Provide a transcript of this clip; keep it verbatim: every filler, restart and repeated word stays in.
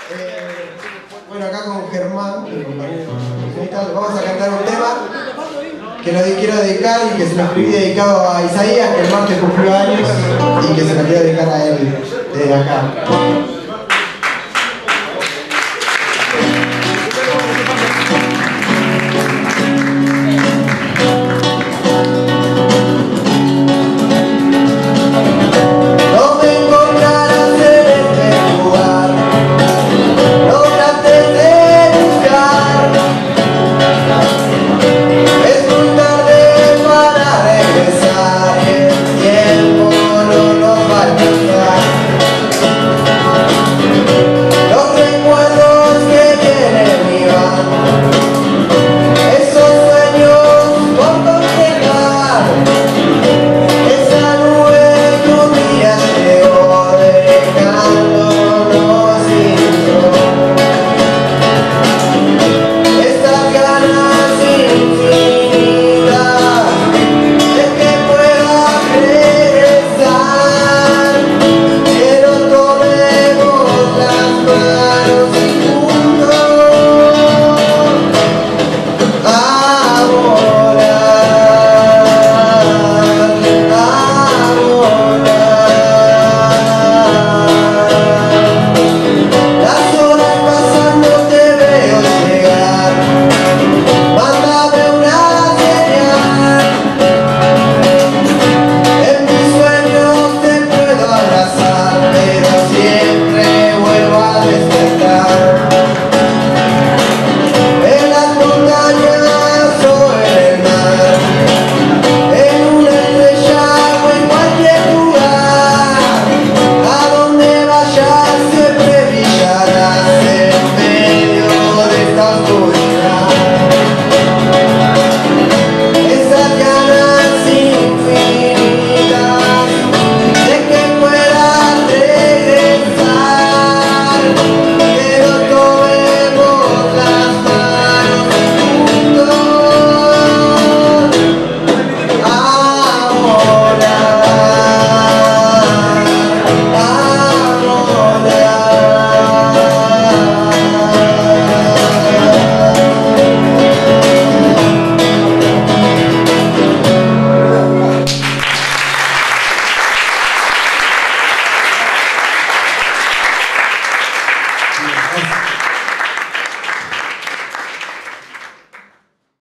Eh, bueno, acá con Germán, mi compañero, vamos a cantar un tema que lo quiero dedicar y que se lo escribí dedicado a Isaías, que el martes cumplió años y que se lo quiero dedicar a él desde acá.